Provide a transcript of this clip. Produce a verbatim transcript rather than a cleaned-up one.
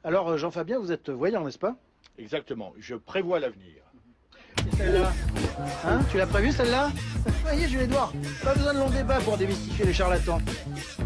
Alors, euh, Jean-Fabien, vous êtes voyant, n'est-ce pas? Exactement, je prévois l'avenir. Et celle-là? Hein? Tu l'as prévue, celle-là? Vous voyez, Jules Édouard, pas besoin de long débat pour démystifier les charlatans.